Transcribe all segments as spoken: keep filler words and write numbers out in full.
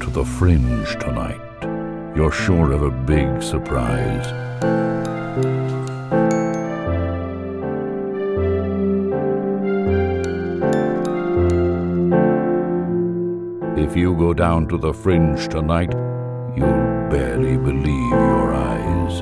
to the Fringe tonight, you're sure of a big surprise. If you go down to the Fringe tonight, you'll barely believe your eyes.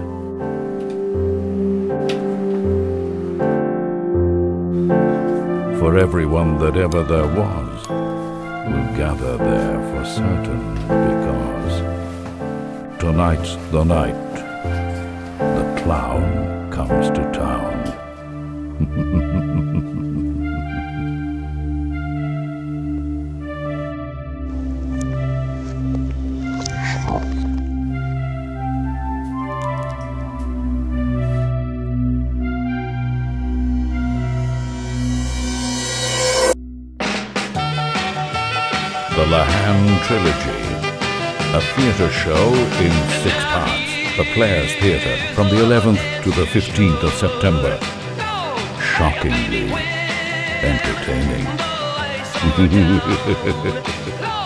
For everyone that ever there was will gather there for certain, because tonight's the night the clown comes to town. The Lehane Trilogy, a theatre show in six parts. The Players Theatre, from the eleventh to the fifteenth of September. Shockingly entertaining.